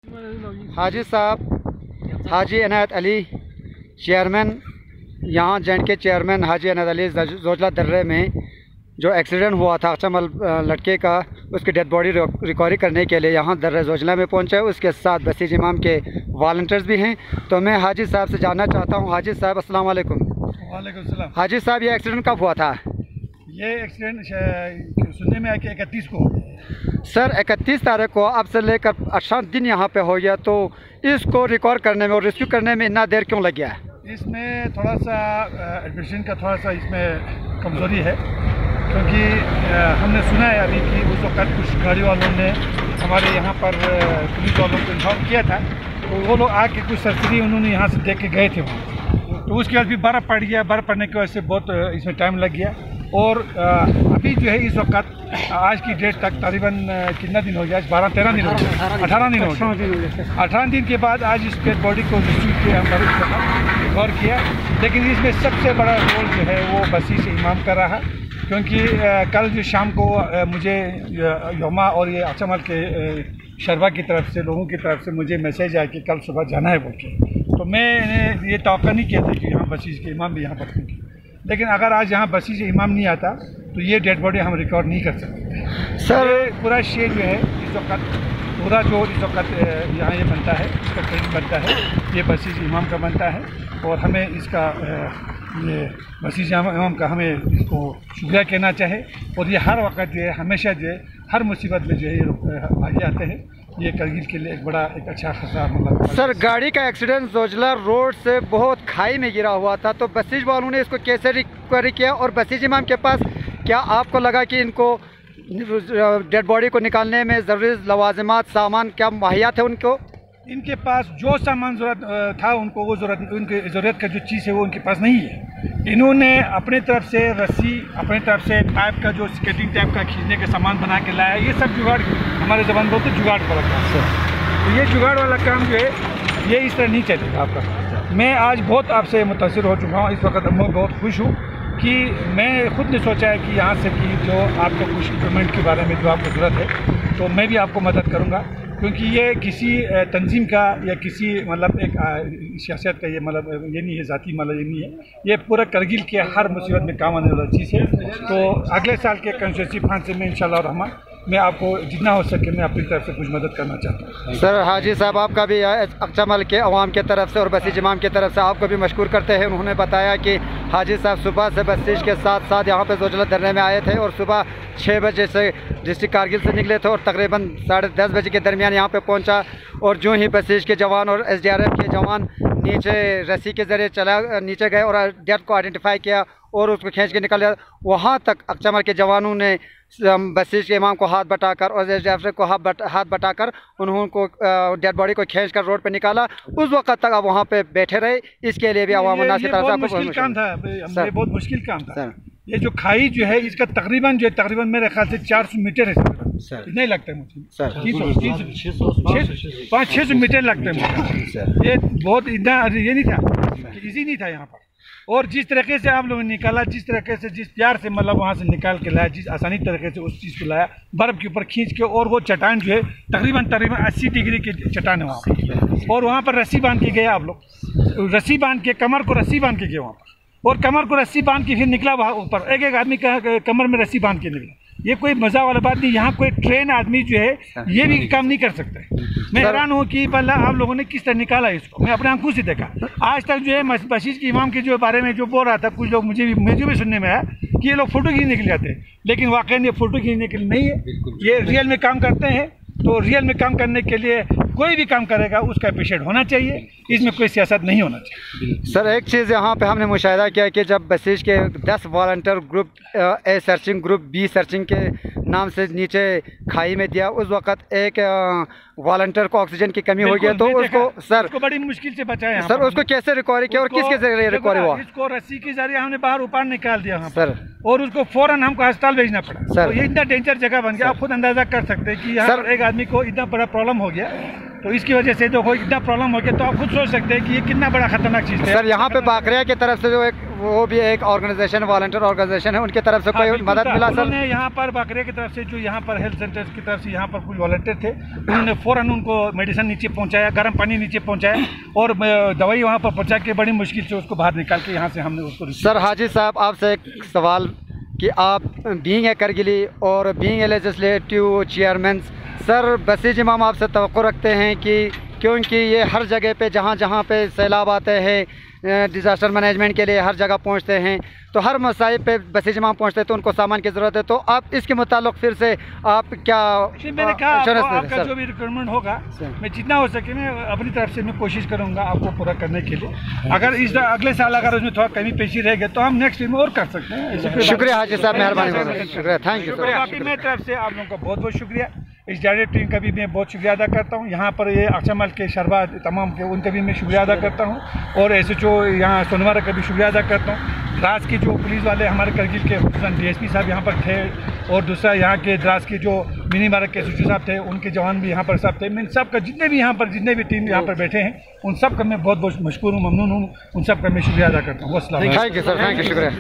हाजी साहब, हाजी अनायत अली चेयरमैन, यहाँ जेंड के चेयरमैन हाजी अनायत अली जोजला दर्रे में जो एक्सीडेंट हुआ था अचमल लड़के का, उसकी डेड बॉडी रिकवरी करने के लिए यहाँ दर्रे जोजला में पहुँचे। उसके साथ बसीज इमाम के वॉलंटियर्स भी हैं। तो मैं हाजी साहब से जानना चाहता हूँ। हाजी साहब अस्सलाम वालेकुम। वालेकुम सलाम। हाजी साहब, ये एक्सीडेंट कब हुआ था? ये एक्सीडेंट सुनने में आया कि 31 को। सर 31 तारीख को अब से लेकर 18 दिन यहाँ पे हो गया, तो इसको रिकवर करने में और रेस्क्यू करने में इतना देर क्यों लग गया? इसमें थोड़ा सा एडमिशन का थोड़ा सा इसमें कमज़ोरी है, क्योंकि हमने सुना है अभी कि उस वक्त कुछ गाड़ी वालों ने हमारे यहाँ पर पुलिस वालों को इन्फॉर्म किया था, तो वो लोग आके कुछ सर्जरी उन्होंने यहाँ से देख के गए थे वहाँ, तो उसके बाद भी बर्फ़ पड़ गया। बर्फ़ पड़ने की वजह से बहुत इसमें टाइम लग गया। और अभी जो है इस वक्त आज की डेट तक तकरीबन कितना दिन हो गया? 12-13 दिन हो गया, 18 दिन हो गया। 18 दिन के बाद आज इस डेड बॉडी को रिसीव किया, हम गौर किया। लेकिन इसमें सबसे बड़ा रोल जो है वो बसीज इमाम का रहा, क्योंकि कल जो शाम को मुझे योमा और ये अचमल के शरबा की तरफ से, लोगों की तरफ से मुझे मैसेज आया कि कल सुबह जाना है बोल के, तो मैंने ये तवक्को नहीं किया था कि यहाँ बसीज के इमाम भी यहाँ पर होंगे। लेकिन अगर आज यहाँ बसीज इमाम नहीं आता तो ये डेड बॉडी हम रिकवर नहीं कर सकते। सर पूरा शेड जो है इस वक्त, पूरा जो इस वक्त यहाँ ये बनता है, इसका क्रेडिट बनता है, ये बसीज इमाम का बनता है। और हमें इसका ये बसीज इमाम का हमें इसको शुक्रिया कहना चाहे। और ये हर वक्त जो है, हमेशा जो है, हर मुसीबत में जो है ये आगे आते हैं। ये करगिल के लिए एक बड़ा एक अच्छा खासा मतलब। सर गाड़ी का एक्सीडेंट जोजला रोड से बहुत खाई में गिरा हुआ था, तो बसीज वालों ने इसको कैसे रिकवरी किया? और बसीज इमाम के पास क्या आपको लगा कि इनको डेड बॉडी को निकालने में ज़रूरी लवाजिमात सामान क्या मुहैया थे उनको? इनके पास जो सामान ज़रूरत था उनको, वो उनकी ज़रूरत का जो चीज़ है वो उनके पास नहीं है। इन्होंने अपने तरफ से रस्सी, अपने तरफ से पाइप का जो स्केटिंग टाइप का खींचने का सामान बना के लाया। ये सब जुगाड़, हमारे ज़बान बोलते जुगाड़ वाला काम। तो ये जुगाड़ वाला काम जो है ये इस तरह नहीं चलेगा आपका। मैं आज बहुत आपसे मुतासिर हो चुका हूँ। इस वक्त मैं बहुत खुश हूँ कि मैं खुद ने सोचा है कि यहाँ से कि जो आपको कुछ इक्विपमेंट के बारे में जो आपको ज़रूरत है, तो मैं भी आपको मदद करूँगा, क्योंकि ये किसी तंजीम का या किसी मतलब एक सियासत का ये मतलब ये नहीं है, ज़ाती मतलब ये नहीं है। ये पूरा करगिल के हर मुसीबत में काम आने वाला चीज़ है। तो अगले साल के कंस्टिट्यूंसी फंड से मैं इंशाल्लाह रहमान मैं आपको जितना हो सके मैं अपनी तरफ से कुछ मदद करना चाहता हूँ। सर हाजी साहब, आपका भी अचमल के अवाम के तरफ से और बसीज इमाम की तरफ से आपको भी मशकूर करते हैं। उन्होंने बताया कि हाजी साहब सुबह से बसीज के साथ साथ यहाँ पे जोजला धरने में आए थे और सुबह 6 बजे से डिस्ट्रिक्ट कारगिल से निकले थे और तकरीबन 10:30 बजे के दरमियान यहाँ पे पहुँचा। और जो ही बसीज के जवान और SDRF के जवान नीचे रस्सी के ज़रिए नीचे गए और डेथ को आइडेंटिफाई किया और उसको खींच के निकल गया। वहाँ तक अचमल के जवानों ने बसीज के इमाम को हाथ बटाकर और SDRF को हाथ बटाकर उनको डेड बॉडी को खींचकर रोड पे निकाला। उस वक्त तक आप वहाँ पे बैठे रहे। इसके लिए भी आवाम की तरफ से बहुत मुश्किल काम था। ये जो खाई जो है इसका तकरीबन मेरे ख्याल से 400 मीटर है सर, नहीं लगता है मुझे सर, 500-600 मीटर लगता है मुझे। ये बहुत इतना ये नहीं था, इजी नहीं था यहाँ पर। और जिस तरीके से आप लोगों ने निकाला, जिस तरीके से जिस प्यार से मतलब वहाँ से निकाल के लाया, जिस आसानी तरीके से उस चीज़ को लाया बर्फ़ के ऊपर खींच के, और वो चट्टान जो है तकरीबन 80 डिग्री की चट्टान है वहाँ पर। और वहाँ पर रस्सी बांध के गए आप लोग, रस्सी बांध के कमर को रस्सी बांध के गए वहाँ पर, और कमर को रस्सी बांध के फिर निकला वहाँ ऊपर। एक आदमी का कमर में रस्सी बांध के निकला। ये कोई मज़ा वाला बात नहीं। यहाँ कोई ट्रेन आदमी जो है ये भी काम नहीं कर सकता है। मैं हैरान हूँ कि पहला आप लोगों ने किस तरह निकाला इसको। मैं अपने आंखों से देखा। आज तक जो है बसीज के इमाम के जो बारे में जो बोल रहा था कुछ लोग, मुझे भी सुनने में आया कि ये लोग फ़ोटो खींचने के लिए आते हैं, लेकिन वाकई ये फ़ोटो खींचने के लिए नहीं है। ये रियल में काम करते हैं। तो रियल में काम करने के लिए कोई भी काम करेगा उसका अप्रिशिएट होना चाहिए, इसमें कोई सियासत नहीं होना चाहिए। सर एक चीज़ यहाँ पे हमने मुशाहिदा किया कि जब बसीज के 10 volunteer group A searching group B searching के नाम से नीचे खाई में दिया, उस वक्त एक वॉलंटियर को ऑक्सीजन की कमी हो गई, तो उसको सर उसको बड़ी मुश्किल से बचाया सर। उसको कैसे रिकवरी किया और किसके जरिए रिकवरी हुआ? इसको रस्सी के जरिए हमने बाहर ऊपर निकाल दिया सर, और उसको फौरन हमको अस्पताल भेजना पड़ा सर। तो ये इतना डेंजर जगह बन गया, आप खुद अंदाजा कर सकते हैं कि यहाँ एक आदमी को इतना बड़ा प्रॉब्लम हो गया। तो इसकी वजह से देखो इतना प्रॉब्लम हो गया, तो आप खुद सोच सकते हैं कि ये कितना बड़ा खतरनाक चीज़ है। सर यहाँ पे बाकरिया की तरफ से जो एक वो भी एक ऑर्गेनाइजेशन, वॉलंटियर ऑर्गेनाइजेशन है, उनकी तरफ से कोई मदद मिला सर? उन्होंने यहाँ पर बाकरिया की तरफ से जो यहाँ पर हेल्थ सेंटर्स की तरफ से यहाँ पर कुछ वॉलंटियर थे, उन्होंने फ़ौरन उनको मेडिसिन नीचे पहुँचाया, गर्म पानी नीचे पहुँचाया और दवाई वहाँ पर पहुँचा के बड़ी मुश्किल से उसको बाहर निकाल के यहाँ से हमने उसको। सर हाजी साहब आपसे एक सवाल कि आप बीइंग ए करगिली और being a legislative chairman, sir Basij इमाम आपसे तवक्को रखते हैं कि क्योंकि ये हर जगह पे जहाँ पे सैलाब आते हैं, डिज़ास्टर मैनेजमेंट के लिए हर जगह पहुँचते हैं, तो हर मसाइब पे बसीज इमाम पहुँचते हैं तो उनको सामान की ज़रूरत है, तो आप इसके मुताल्लिक फिर से आप क्या? मैंने कहा आपका जो भी रिक्वायरमेंट होगा मैं जितना हो सके मैं अपनी तरफ से मैं कोशिश करूँगा आपको पूरा करने के लिए। अगर इस अगले साल अगर उसमें थोड़ा कमी पेशी रहेगी तो हम नेक्स्ट में और कर सकते हैं। शुक्रिया हाजी साहब, मेहरबानी, शुक्रिया, थैंक यू। बाकी मेरी तरफ से आप लोगों का बहुत बहुत शुक्रिया। इस डायरेक्ट टीम का भी मैं बहुत शुक्रिया अदा करता हूँ। यहाँ पर ये अक्षमल के शरबात तमाम के उनका भी मैं शुक्रिया अदा करता हूँ और SHO यहाँ सोनवारा का भी शुक्रिया अदा करता हूँ। द्रास के जो पुलिस वाले हमारे करगिल के DSP साहब यहाँ पर थे और दूसरा यहाँ के द्रास के जो मिनी मार्ग के SHO साहब थे, उनके जवान भी यहाँ पर सब थे। मैं सब का जितने भी यहाँ पर जितने भी टीम यहाँ पर बैठे हैं उन सब का मैं बहुत बहुत मशकूर हूँ, ममनून हूँ, उन सब का मैं शुक्रिया अदा करता हूँ। Thank you sir, thank you, शुक्रिया।